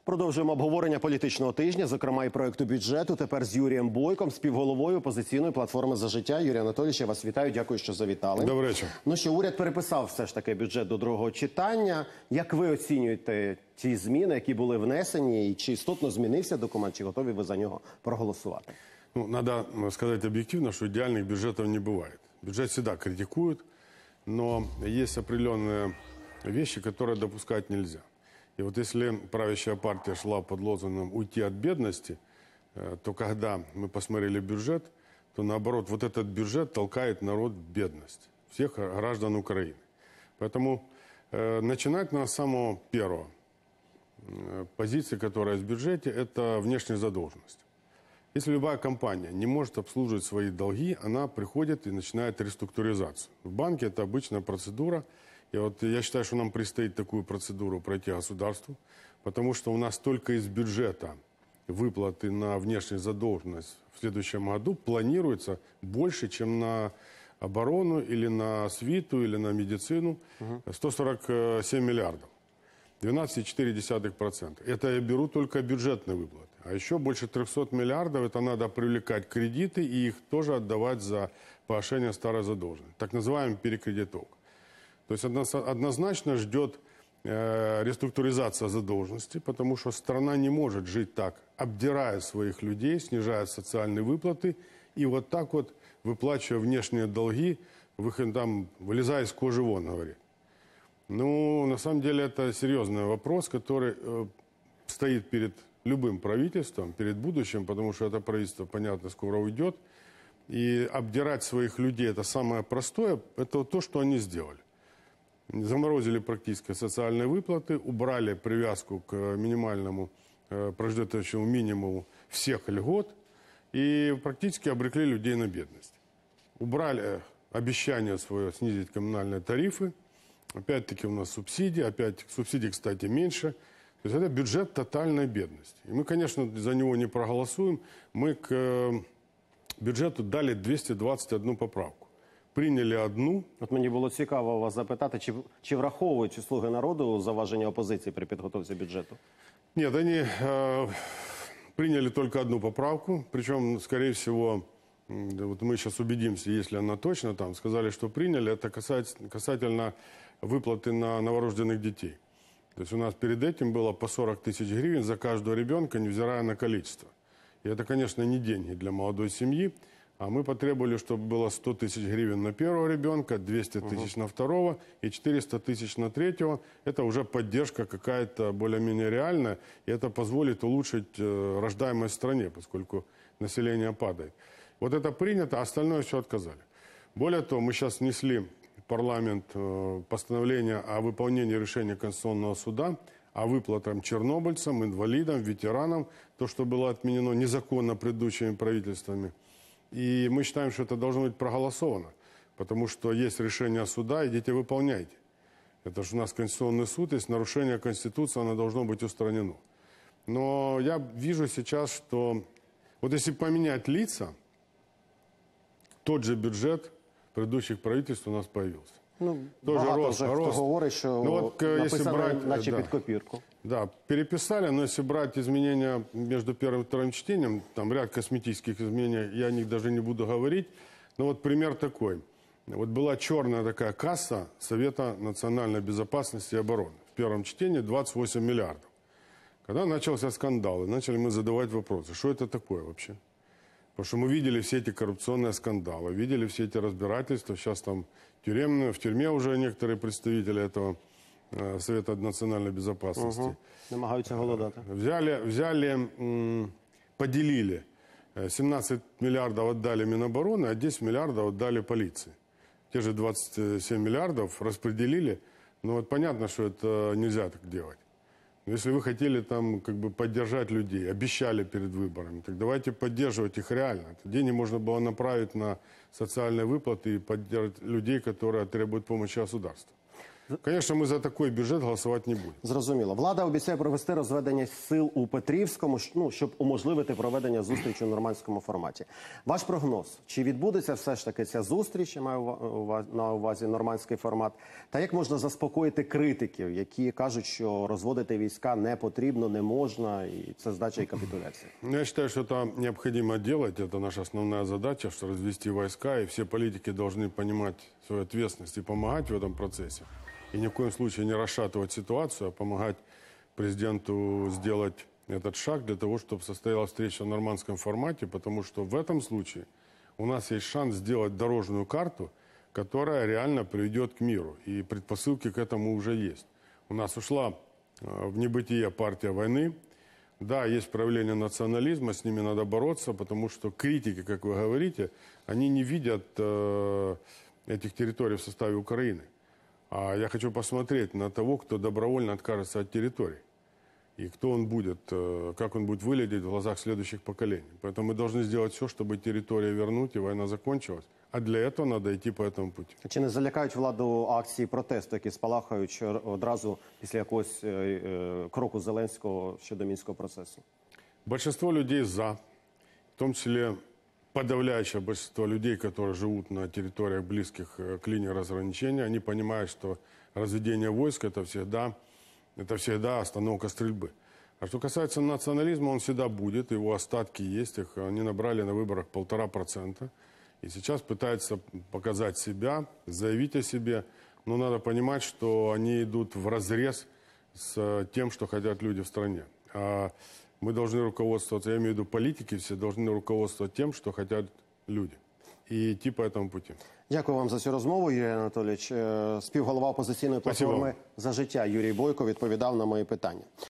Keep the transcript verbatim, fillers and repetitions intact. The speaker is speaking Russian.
Продовжуємо обговорення політичного тижня, зокрема і проекту бюджету. Тепер з Юрієм Бойком, співголовою опозиційної платформи «За життя». Юрій Анатолійович, я вас вітаю, дякую, що завітали. Добрий вечір. Ну що, уряд переписав все ж таки бюджет до другого читання. Як ви оцінюєте ті зміни, які були внесені, і чи істотно змінився документ, чи готові ви за нього проголосувати? Ну, надо сказать объективно, что идеальных бюджетов не бывает. Бюджет всегда критикуют, но есть определенные вещи, которые допускать нельзя. И вот если правящая партия шла под лозунгом «уйти от бедности», то когда мы посмотрели бюджет, то наоборот, вот этот бюджет толкает народ в бедность, всех граждан Украины. Поэтому э, начинать надо с самого первого. Э, позиции, которая есть в бюджете, это внешняя задолженность. Если любая компания не может обслуживать свои долги, она приходит и начинает реструктуризацию. В банке это обычная процедура. И вот я считаю, что нам предстоит такую процедуру пройти государству, потому что у нас только из бюджета выплаты на внешнюю задолженность в следующем году планируется больше, чем на оборону или на свиту, или на медицину. сто сорок семь миллиардов. двенадцать целых четыре десятых процента. Это я беру только бюджетные выплаты. А еще больше трехсот миллиардов, это надо привлекать кредиты и их тоже отдавать за погашение старой задолженности. Так называемый перекредитовка. То есть однозначно ждет э, реструктуризация задолженности, потому что страна не может жить так, обдирая своих людей, снижая социальные выплаты и вот так вот выплачивая внешние долги, выход, там, вылезая из кожи вон, говорит. Ну, на самом деле это серьезный вопрос, который э, стоит перед любым правительством, перед будущим, потому что это правительство, понятно, скоро уйдет. И обдирать своих людей, это самое простое, это то, что они сделали. Заморозили практически социальные выплаты, убрали привязку к минимальному э, прожиточному минимуму всех льгот и практически обрекли людей на бедность. Убрали обещание свое снизить коммунальные тарифы. Опять-таки у нас субсидии, опять субсидий, кстати, меньше. То есть это бюджет тотальной бедности. И мы, конечно, за него не проголосуем. Мы к э, бюджету дали двести двадцать одну поправку. Прийняли одну. От мені було цікаво вас запитати, чи, чи враховують «Слуги народу» заваження опозиції при підготовці бюджету? Нет, они э, приняли только одну поправку. Причем, скорее всего, вот мы сейчас убедимся, если она точно там, сказали, что приняли, это касательно, касательно выплаты на новорожденных детей. То есть у нас перед этим было по сорок тысяч гривен за каждого ребенка, невзирая на количество. И это, конечно, не деньги для молодой семьи. А мы потребовали, чтобы было сто тысяч гривен на первого ребенка, двести тысяч на второго и четыреста тысяч на третьего. Это уже поддержка какая-то более-менее реальная. И это позволит улучшить э, рождаемость в стране, поскольку население падает. Вот это принято, а остальное все отказали. Более того, мы сейчас внесли в парламент э, постановление о выполнении решения Конституционного суда о выплатам чернобыльцам, инвалидам, ветеранам. То, что было отменено незаконно предыдущими правительствами. И мы считаем, что это должно быть проголосовано, потому что есть решение суда, идите выполняйте. Это же у нас Конституционный суд, есть нарушение Конституции, оно должно быть устранено. Но я вижу сейчас, что вот если поменять лица, тот же бюджет предыдущих правительств у нас появился. Ну, Тоже багато рост, вже хто рост. говорить, що Ну, от, якщо написано брати, наче да. під копірку. Да, переписали, но если брать изменения между первым и вторым чтением, там ряд косметических изменений, я о них даже не буду говорить. Но вот пример такой. Вот была черная такая касса Совета национальной безопасности и обороны. В первом чтении двадцать восемь миллиардов. Когда начался скандал, и начали мы задавать вопросы, что это такое вообще? Потому что мы видели все эти коррупционные скандалы, видели все эти разбирательства. Сейчас там тюремные, в тюрьме уже некоторые представители этого Совета национальной безопасности. Угу. Намагаються голодати. Взяли, взяли, поделили. семнадцать миллиардов отдали Минобороны, а десять миллиардов отдали полиции. Те же двадцать семь миллиардов распределили. Но вот понятно, что это нельзя так делать. Но если вы хотели там как бы поддержать людей, обещали перед выборами, так давайте поддерживать их реально. Это деньги можно было направить на социальные выплаты и поддержать людей, которые требуют помощи государства. Конечно, мы за такой бюджет голосовать не будем. Зрозуміло. Влада обіцяє провести розведення сил у Петрівському, ш- ну, щоб уможливити проведення зустрічі у нормандському форматі. Ваш прогноз, чи відбудеться все ж таки ця зустріч, я маю ува- ува- на увазі нормандський формат, та як можна заспокоїти критиків, які кажуть, що розводити війська не потрібно, не можна, і це здача і капітуляція? Ну, я считаю, что это необходимо делать. Это наша основная задача, что развести войска, и все политики должны понимать свою ответственность и помогать в этом процессе. И ни в коем случае не расшатывать ситуацию, а помогать президенту сделать этот шаг для того, чтобы состоялась встреча в нормандском формате, потому что в этом случае у нас есть шанс сделать дорожную карту, которая реально приведет к миру. И предпосылки к этому уже есть. У нас ушла э, в небытие партия войны. Да, есть проявление национализма, с ними надо бороться, потому что критики, как вы говорите, они не видят э, этих территорий в составе Украины. А я хочу посмотреть на того, кто добровольно откажется от территорий. И кто он будет, э, как он будет выглядеть в глазах следующих поколений. Поэтому мы должны сделать все, чтобы территорию вернуть и война закончилась. А для этого надо идти по этому пути. Чи не залякають владу акції протесту, які спалахають що одразу після якогось е, е, кроку Зеленського щодо мінського процесу? Большинство людей за, в том числе подавляющее большинство людей, которые живут на территориях близких э, к линии разграничения, они понимают, что разведение войск это всегда, это всегда остановка стрельбы. А что касается национализма, он всегда будет, его остатки есть, их они набрали на выборах полтора процента. И сейчас пытаются показать себя, заявить о себе, но надо понимать, что они идут вразрез с тем, что хотят люди в стране. А мы должны руководствоваться, я имею в виду политики, все должны руководствоваться тем, что хотят люди. И идти по этому пути. Дякую вам за цю розмову, Юрій Анатолійович. Е, Співголова опозиційної Спасибо платформи вам. «За життя» Юрій Бойко відповідав на мої питання.